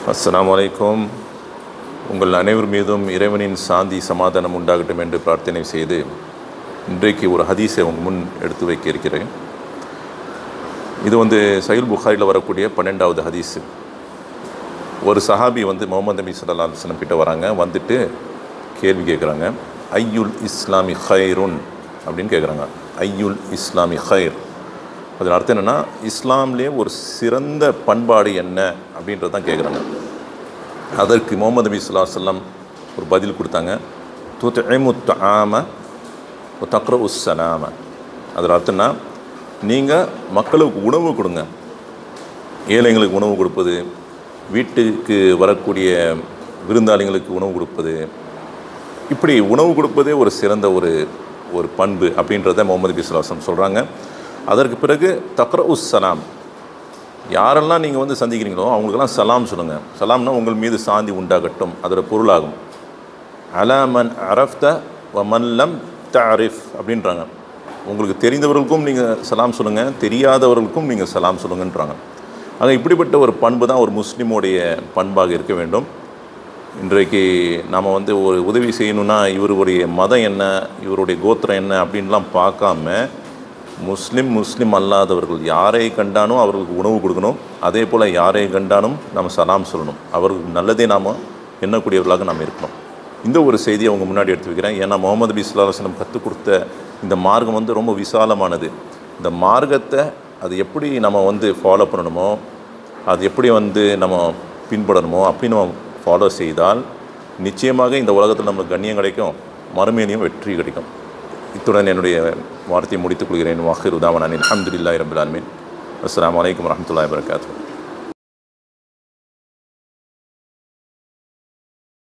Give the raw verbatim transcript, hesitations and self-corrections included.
அஸ்ஸலாமு அலைக்கும். உங்கள் அனைவர் மீதும் இறைவனின் சாந்தி சமாதானம் உண்டாகட்டும் என்று பிரார்த்தனை செய்து இன்றைக்கு ஒரு ஹதீஸை உங்கள் முன் எடுத்து வைக்க இருக்கிறேன். இது வந்து சஹீஹ் புகாரியில் வரக்கூடிய பன்னெண்டாவது ஹதீஸு. ஒரு சஹாபி வந்து முஹம்மது நபி ஸல்லல்லாஹு அலைஹி வஸல்லம் கிட்ட வராங்க. வந்துட்டு கேள்வி கேட்குறாங்க, ஐயுல் இஸ்லாமி ஹைருன் அப்படின்னு கேட்குறாங்க. ஐயுல் இஸ்லாமி ஹைர், அதில் அர்த்தம் என்னென்னா, இஸ்லாம்லேயே ஒரு சிறந்த பண்பாடு என்ன அப்படின்றது தான் கேட்குறாங்க. அதற்கு முஹம்மது நபி ஸல்லல்லாஹு அலைஹி வஸல்லம் ஒரு பதில் கொடுத்தாங்க. துத்இமு தஆம வ தக்ரஉ ஸலாம. அதில் அர்த்தம்னா, நீங்கள் மக்களுக்கு உணவு கொடுங்க, ஏழைங்களுக்கு உணவு கொடுப்பது, வீட்டுக்கு வரக்கூடிய விருந்தாளிங்களுக்கு உணவு கொடுப்பது, இப்படி உணவு கொடுப்பதே ஒரு சிறந்த ஒரு ஒரு பண்பு அப்படின்றத முஹம்மது நபி ஸல்லல்லாஹு அலைஹி வஸல்லம் சொல்கிறாங்க. அதற்கு பிறகு தக்ரஉ ஸலாம், யாரெல்லாம் நீங்கள் வந்து சந்திக்கிறீங்களோ அவங்களுக்கெல்லாம் சலாம் சொல்லுங்கள். சலாம்னா உங்கள் மீது சாந்தி உண்டாகட்டும், அதோட பொருளாகும். அலா மன் அரஃப்த வ மன் லம் தஅரிஃப் அப்படின்றாங்க. உங்களுக்கு தெரிந்தவர்களுக்கும் நீங்கள் சலாம் சொல்லுங்கள், தெரியாதவர்களுக்கும் நீங்கள் சலாம் சொல்லுங்கன்றாங்க. ஆக இப்படிப்பட்ட ஒரு பண்பு தான் ஒரு முஸ்லீமுடைய பண்பாக இருக்க வேண்டும். இன்றைக்கு நாம் வந்து ஒரு உதவி செய்யணுன்னா இவருடைய மதம் என்ன, இவருடைய கோத்திரம் என்ன அப்படின்லாம் பார்க்காம, முஸ்லீம் முஸ்லீம் அல்லாதவர்கள் யாரை கண்டானோ அவர்களுக்கு உணவு கொடுக்கணும். அதே போல் யாரை கண்டாலும் நம்ம சலாம் சொல்லணும். அவர்களுக்கு நல்லதே நாம் எண்ணக்கூடியவர்களாக நாம் இருக்கணும். இந்த ஒரு செய்தியை அவங்க முன்னாடி எடுத்து வைக்கிறேன். ஏன்னா முஹம்மது நபி ஸல்லல்லாஹு அலைஹி வஸல்லம் கற்றுக் கொடுத்த இந்த மார்க்கம் வந்து ரொம்ப விசாலமானது. இந்த மார்க்கத்தை அது எப்படி நம்ம வந்து ஃபாலோ பண்ணணுமோ, அது எப்படி வந்து நம்ம பின்பற்றணுமோ அப்படி நம்ம ஃபாலோ செய்தால் நிச்சயமாக இந்த உலகத்தில் நம்மளுக்கு கண்ணியம் கிடைக்கும், மறுமையிலையும் வெற்றி கிடைக்கும். இத்துடன் என்னுடைய வார்த்தையை முடித்துக் கொள்கிறேன். வாஹிரு தாவானா அல்ஹம்துலில்லாஹி ரப்பில் ஆலமீன். அஸ்ஸலாமு அலைக்கும் வரஹ்மத்துல்லாஹி வபரகாத்துஹு.